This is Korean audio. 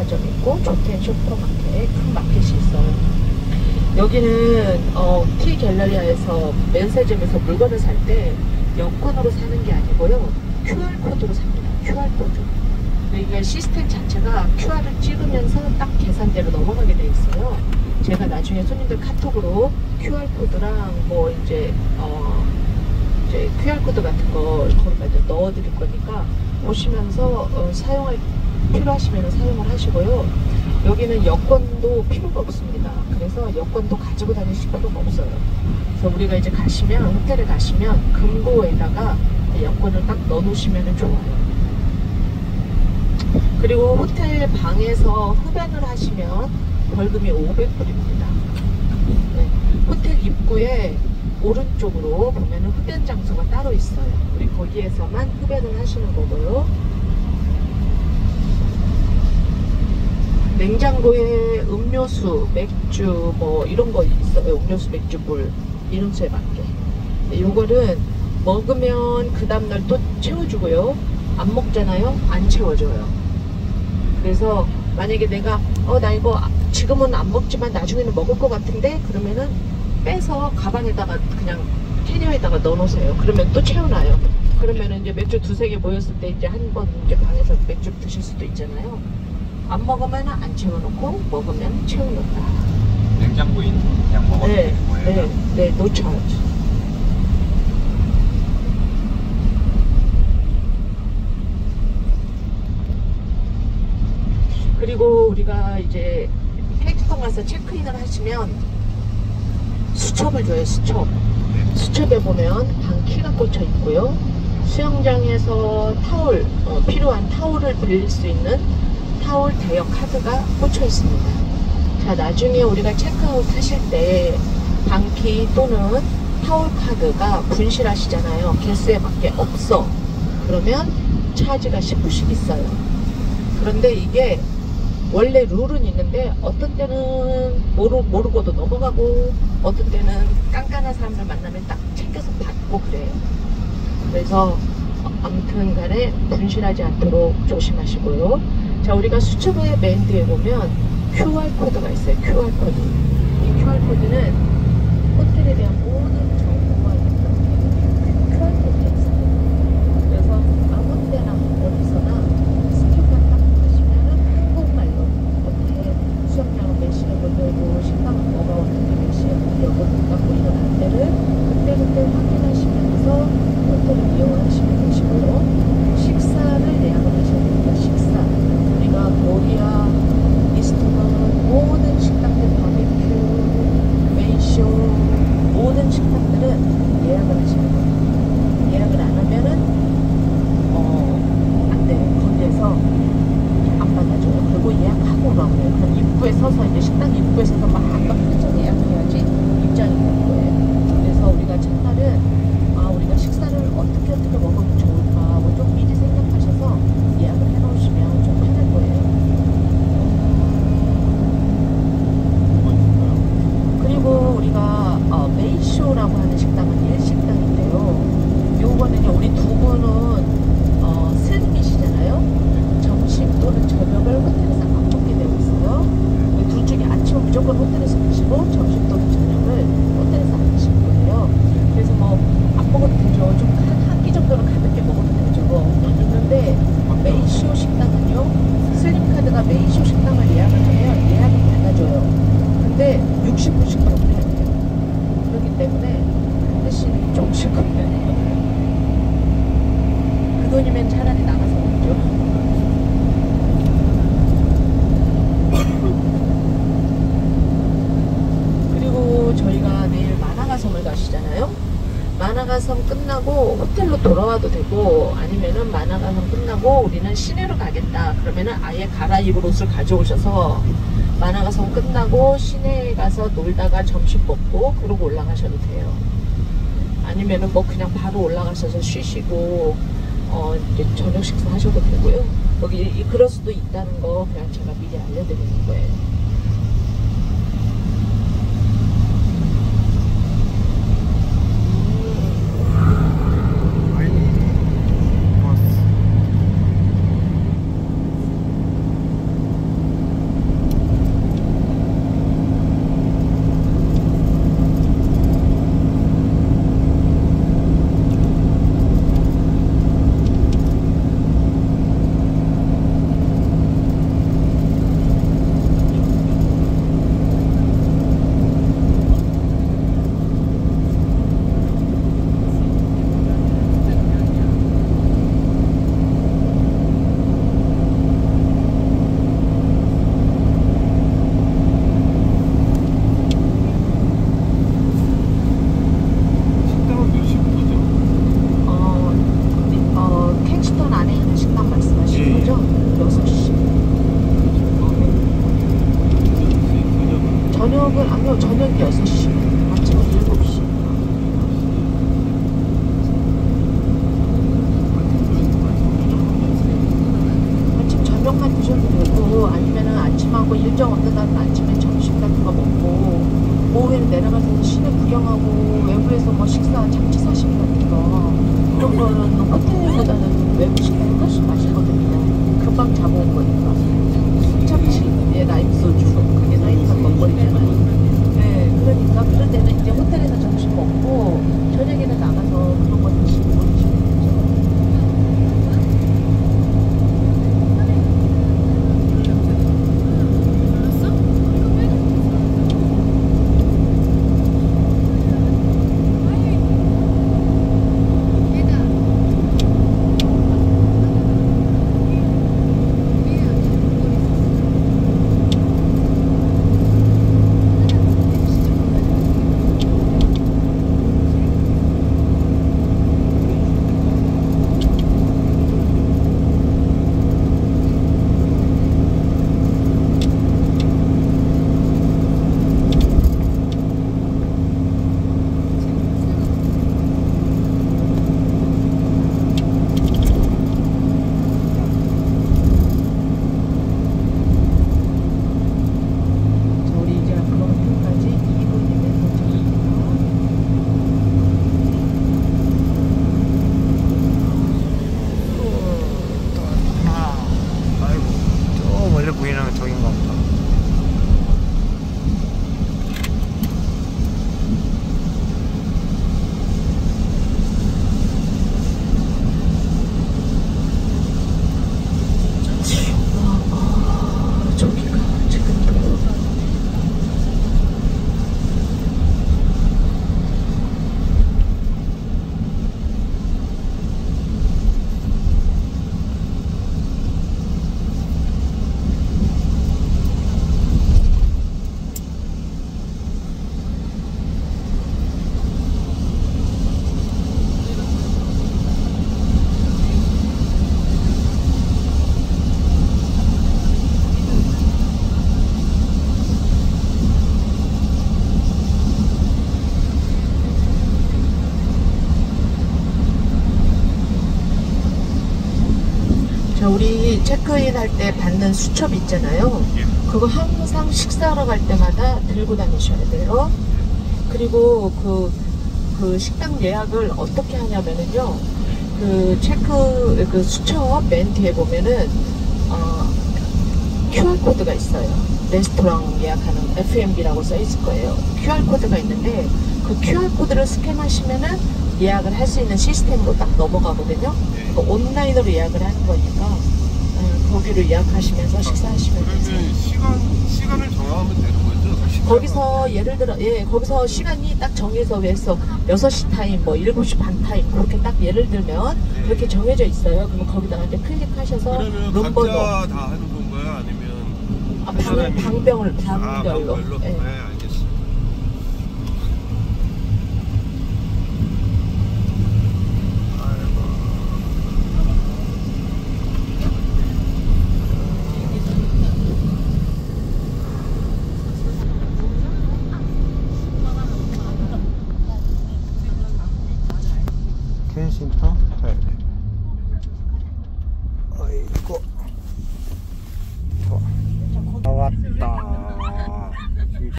백화점 있고 조텐 슈퍼마켓 큰 마켓이 있어요. 여기는 티 갤러리아에서 면세점에서 물건을 살 때 여권으로 사는 게 아니고요, QR코드로 삽니다. QR코드. 그러니까 시스템 자체가 QR을 찍으면서 딱 계산대로 넘어가게 돼 있어요. 제가 나중에 손님들 카톡으로 QR코드랑 뭐 이제 QR코드 같은 거 거기다 넣어 드릴 거니까 보시면서 사용할 필요하시면 사용을 하시고요. 여기는 여권도 필요가 없습니다. 그래서 여권도 가지고 다니실 필요가 없어요. 그래서 우리가 이제 가시면, 호텔에 가시면 금고에다가 여권을 딱 넣어 놓으시면 좋아요. 그리고 호텔 방에서 흡연을 하시면 벌금이 500불입니다. 네. 호텔 입구에 오른쪽으로 보면은 흡연 장소가 따로 있어요. 우리 거기에서만 흡연을 하시는 거고요. 냉장고에 음료수, 맥주 뭐 이런 거 있어요. 음료수, 맥주, 물 이름수에 맞게. 요거는 먹으면 그 다음날 또 채워주고요. 안 먹잖아요. 안 채워줘요. 그래서 만약에 내가 나 이거 지금은 안 먹지만 나중에는 먹을 것 같은데, 그러면은 빼서 가방에다가 그냥 캐리어에다가 넣어놓으세요. 그러면 또 채워놔요. 그러면은 이제 맥주 두세 개 모였을 때 이제 한 번 이제 방에서 맥주 드실 수도 있잖아요. 안 먹으면 안 채워놓고, 먹으면 채워놓는다. 냉장고에 있는 그냥 먹어도 되는 거예요? 네, no charge. 그리고 우리가 이제 케이크스톤 가서 체크인을 하시면 수첩을 줘요. 수첩에 보면 방키가 꽂혀 있고요. 수영장에서 타올, 필요한 타올을 빌릴 수 있는 타올 대여 카드가 꽂혀 있습니다. 자, 나중에 우리가 체크아웃 하실 때 방키 또는 타올 카드가 분실하시잖아요. 개수에 맞게 없어. 그러면 차지가 10불씩 있어요. 그런데 이게 원래 룰은 있는데 어떤 때는 모르고도 넘어가고, 어떤 때는 깐깐한 사람들 만나면 딱 챙겨서 받고 그래요. 그래서 아무튼 간에 분실하지 않도록 조심하시고요. 자, 우리가 수첩의 맨 뒤에 보면 QR코드가 있어요. QR코드. 이 QR코드는 호텔에 대한 모든 정보가 있는 QR코드가 있어요. 그래서 아무 때나 어디서나 스캔만 딱 하시면은 한국말로 어떻게 수영장은 몇 시에 문 열고 식당은 뭐가 어떻게 몇 시에 문 열고 문 닫고 이런 안내를 그때그때 확인하시면서 호텔을 이용하시면 되시고요. 식사를 예약을 하셔야 됩니다. 식사. 우리가 코리아, 이스트먼, 모든 식당들, 바비큐, 메이쇼, 모든 식당들은 예약을 하시는 거예요. 예약을 안 하면은 안 돼요. 거기에서 안 받아줘요. 그리고 예약하고 오라고 해요. 그럼 입구에 서서, 이제 식당 입구에 서서 막 한번 예약해야지 입장이 되는 거예요. 그래서 우리가 첫날은 우리가 식사를 어떻게 먹으면 좋을까, 뭐 좀 미리 생각하셔서 예약을 해놓으시면 좀 편할 거예요. 그리고 우리가 메이쇼라고 하는 식당은 1식당인데요. 요거는요, 우리 두 분은 슬림이시잖아요. 점심 또는 저녁을 호텔에서 안 먹게 되어 있어요. 둘 중에 아침은 무조건 호텔에서 드시고, 점심 또는 저녁을 호텔에서 안 드실 거예요. 그래서 뭐 안 먹어도 되죠. 좀 한 끼 정도는 가볍게 먹어도 되죠. 그런데 메이쇼 식당은요, 슬림카드가 메이쇼 식당을 예약을 하면 예약을 받아줘요. 근데 60불씩 더 내야 돼요. 그렇기 때문에 반드시 조금씩 구매해야 돼요. 그 돈이면 차라리 나가서 먹죠. 그리고 저희가 내일 마나가섬을 가시잖아요. 마나가섬 끝나고 호텔로 돌아와도 되고, 아니면은 마나가섬 끝나고 우리는 시내로 가겠다 그러면은 아예 갈아입을 옷을 가져오셔서 마나가섬 끝나고 시내에 가서 놀다가 점심 먹고 그러고 올라가셔도 돼요. 아니면은 뭐 그냥 바로 올라가셔서 쉬시고 이제 저녁 식사 하셔도 되고요. 여기 그럴 수도 있다는 거 그냥 제가 미리 알려드리는 거예요. 저녁은 아니요, 저녁이 6시, 아침은 7시. 아침 저녁만 드셔도 되고, 아니면은 아침하고 일정 없는 날은 아침에 점심 같은 거 먹고, 오후에는 내려가서 시내 구경하고, 외부에서 뭐 식사, 참치 사시미 같은 거, 그런 거는 호텔보다는 외부 식당이 훨씬 맛있거든요. 금방 잡아온 거니까. 참치, 라임 소주, 그게 나이트한 먹거리잖아요. 네, 그러니까 그럴 때는 이제 호텔에서 점심 먹고 저녁에는 나가서 그런 거 드시고 드시면 되죠. 보이는 저긴가 보다. 저기가 지금 우리 체크인 할 때 받는 수첩 있잖아요. 그거 항상 식사하러 갈 때마다 들고 다니셔야 돼요. 그리고 그 식당 예약을 어떻게 하냐면은요. 그 수첩 맨 뒤에 보면은 QR코드가 있어요. 레스토랑 예약하는 F&B라고 써 있을 거예요. QR코드가 있는데 그 QR코드를 스캔하시면은 예약을 할 수 있는 시스템으로 딱 넘어가거든요. 그러니까 온라인으로 예약을 하는 거니까 거기로 예약하시면서 식사하시면 되세요. 시간을 정하면 되는 거죠? 거기서 예를 들어 거기서 시간이 딱 정해서 해서 6시 타임 뭐 7시 반 타임 그렇게 딱 예를 들면 그렇게 정해져 있어요. 그러면 거기다가 이제 클릭하셔서 그러면 룸번호 각자 다 하는 건가요? 아니면 방별로 방별로? 네. 네, 알겠습니다. 켄신